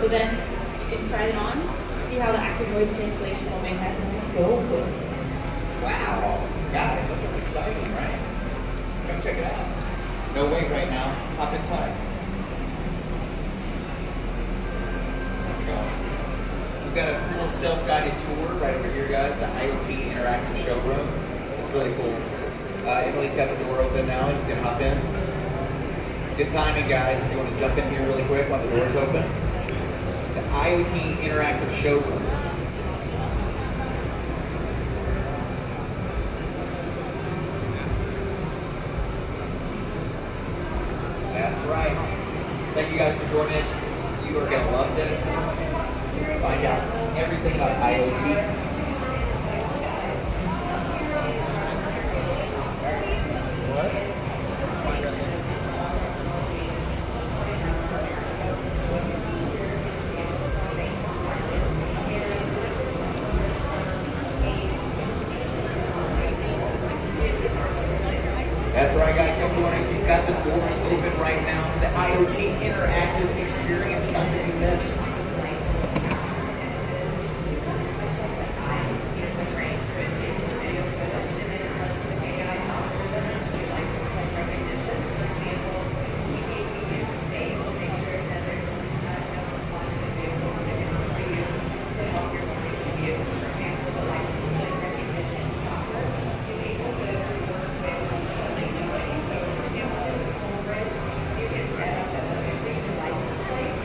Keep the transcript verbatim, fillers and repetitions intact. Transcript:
then you can try it on, see how the active noise cancellation will make that noise go away. Wow, guys, this is exciting, right? Come check it out. No wait right now. Hop inside. How's it going? We've got a full self-guided tour right over here, guys. The IoT interactive showroom. It's really cool. Uh, Emily's got the door open now, and you can hop in. Good timing, guys. If you want to jump in here really quick while the door's open. The IoT interactive showroom. That's right. Thank you guys for joining us. You are going to love this. Find out everything about IoT. That's right, guys. Come join us. You've got the doors open right now to the IoT interactive experience. Not to be missed.